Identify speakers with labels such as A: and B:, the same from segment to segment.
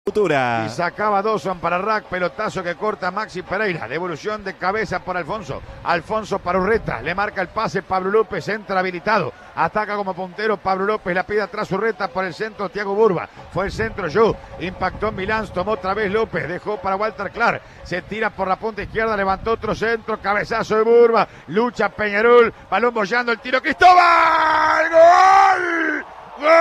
A: Futura.
B: Y sacaba Dawson para Rack, pelotazo que corta Maxi Pereira. Devolución de cabeza por Alfonso. Alfonso para Urreta, le marca el pase Pablo López, entra habilitado. Ataca como puntero Pablo López, la pide atrás Urreta por el centro Thiago Burba. Fue el centro Joe, impactó en Milán, tomó otra vez López, dejó para Walter Clark. Se tira por la punta izquierda, levantó otro centro, cabezazo de Burba. Lucha Peñarol, balón bollando, el tiro Cristóbal. ¡Gol! ¡Gol!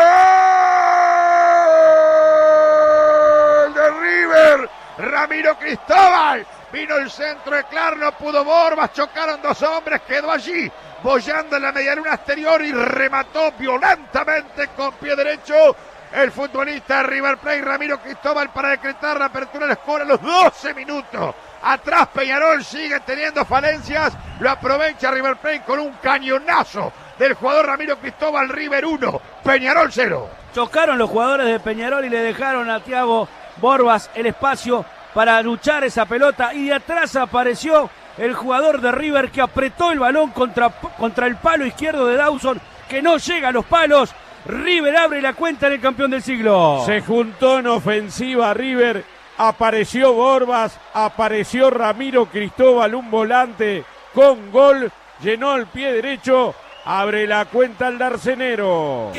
B: Ramiro Cristóbal, vino el centro de Clark, no pudo Borbas, chocaron dos hombres, quedó allí, bollando en la medialuna exterior y remató violentamente con pie derecho el futbolista de River Plate, Ramiro Cristóbal, para decretar la apertura del score a los 12 minutos. Atrás Peñarol sigue teniendo falencias, lo aprovecha River Plate con un cañonazo del jugador Ramiro Cristóbal. River 1, Peñarol 0.
C: Chocaron los jugadores de Peñarol y le dejaron a Thiago Borbas el espacio para luchar esa pelota, y de atrás apareció el jugador de River que apretó el balón contra el palo izquierdo de Dawson, que no llega a los palos. River abre la cuenta en el campeón del siglo.
D: Se juntó en ofensiva River, apareció Borbas, apareció Ramiro Cristóbal, un volante con gol, llenó el pie derecho, abre la cuenta el Darcenero.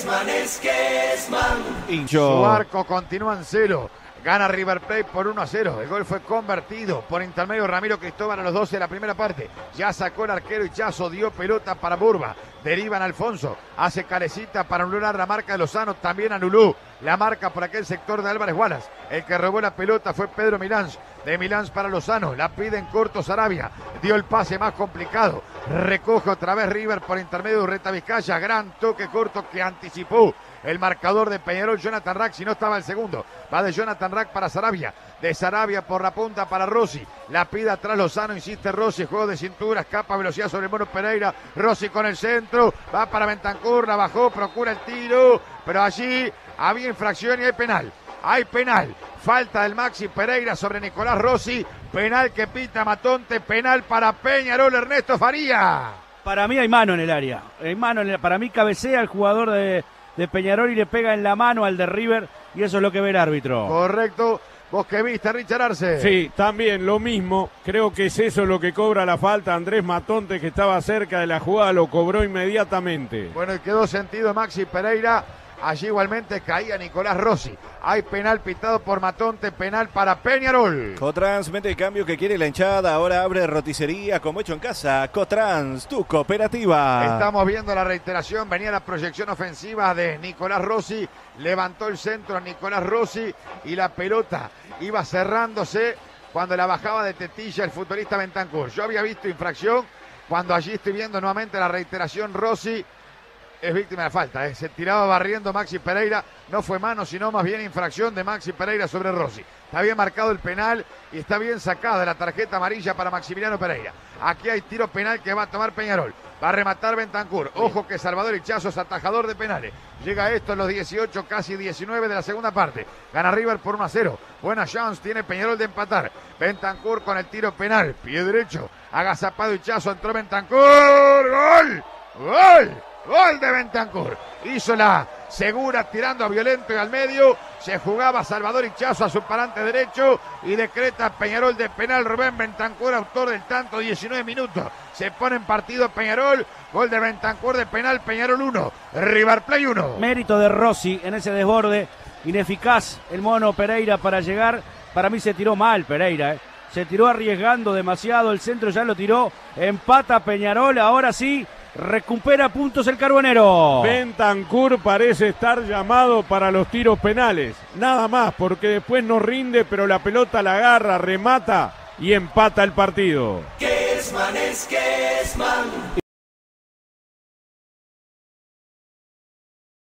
B: Su arco continúa en 0. Gana River Plate por 1-0. El gol fue convertido por intermedio Ramiro Cristóbal a los 12 de la primera parte. Ya sacó el arquero Hichazo, dio pelota para Burba. Derivan Alfonso. Hace carecita para anular la marca de Lozano. También anuló la marca por aquel sector de Álvarez Wallace. El que robó la pelota fue Pedro Milán. De Milán para Lozano. La pide en corto Sarabia. Dio el pase más complicado. Recoge otra vez River por intermedio de Urreta Vizcaya. Gran toque corto que anticipó el marcador de Peñarol, Jonathan Rack, si no estaba el segundo. Va de Jonathan Rack para Sarabia. De Sarabia por la punta para Rossi. La pide atrás Lozano, insiste Rossi. Juego de cintura, escapa velocidad sobre el Mono Pereira. Rossi con el centro. Va para Bentancur, la bajó, procura el tiro. Pero allí había infracción y hay penal. Hay penal. Falta del Maxi Pereira sobre Nicolás Rossi. Penal que pita Matonte. Penal para Peñarol, Ernesto Faría.
C: Para mí hay mano en el área. Para mí cabecea el jugador de Peñarol y le pega en la mano al de River, y eso es lo que ve el árbitro.
B: Correcto. ¿Vos qué viste, Richard Arce?
D: Sí, también lo mismo. Creo que es eso lo que cobra la falta. Andrés Matonte, que estaba cerca de la jugada, lo cobró inmediatamente.
B: Bueno, y quedó sentido Maxi Pereira. Allí igualmente caía Nicolás Rossi. Hay penal pitado por Matonte, penal para Peñarol.
A: Cotrans mete el cambio que quiere la hinchada, ahora abre roticería como hecho en casa. Cotrans, tu cooperativa.
B: Estamos viendo la reiteración, venía la proyección ofensiva de Nicolás Rossi, levantó el centro Nicolás Rossi y la pelota iba cerrándose cuando la bajaba de tetilla el futbolista Bentancur. Yo había visto infracción, cuando allí estoy viendo nuevamente la reiteración. Rossi es víctima de falta, se tiraba barriendo Maxi Pereira, no fue mano sino más bien infracción de Maxi Pereira sobre Rossi. Está bien marcado el penal y está bien sacada la tarjeta amarilla para Maximiliano Pereira. Aquí hay tiro penal que va a tomar Peñarol, va a rematar Bentancur. Ojo que Salvador Hichazo es atajador de penales. Llega esto en los 18, casi 19 de la segunda parte. Gana River por 1-0. Buena chance tiene Peñarol de empatar. Bentancur con el tiro penal, pie derecho, agazapado Hichazo, entró Bentancur. ¡Gol! ¡Gol! Gol de Bentancur. Hizo la segura tirando a violento y al medio. Se jugaba Salvador Hichazo a su parante derecho y decreta Peñarol de penal. Rubén Bentancur, autor del tanto, 19 minutos. Se pone en partido Peñarol. Gol de Bentancur de penal. Peñarol 1, River Plate 1.
C: Mérito de Rossi en ese desborde. Ineficaz el Mono Pereira para llegar. Para mí se tiró mal Pereira, Se tiró arriesgando demasiado. El centro ya lo tiró. Empata Peñarol. Ahora sí. Recupera puntos el Carbonero.
D: Bentancur parece estar llamado para los tiros penales. Nada más, porque después no rinde, pero la pelota la agarra, remata y empata el partido.